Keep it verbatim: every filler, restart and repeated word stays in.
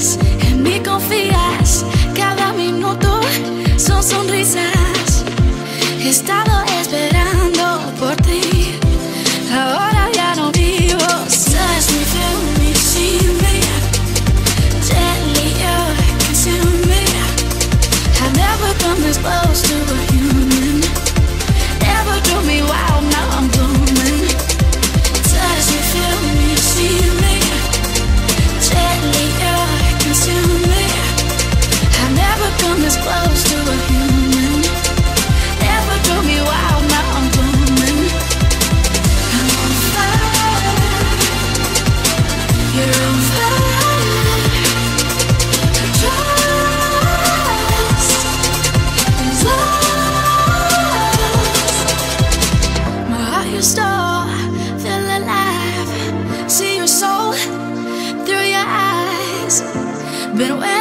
miras, en mí confías. Cada minuto son sonrisas. He estado esperando por ti. Ahora ya no vivo. Touch me, feel me, see me. Gently you consume me. I've never come this close to a human. Never do me wild, now I'm blooming. Touch me, feel me, see me. Gently you consume me. I've never come this close to a human. Never do me wild, now I'm blooming. I'm on fire. You're on fire. Trust is lost. My heart you stole, feel alive. See your soul through your eyes. Been waiting.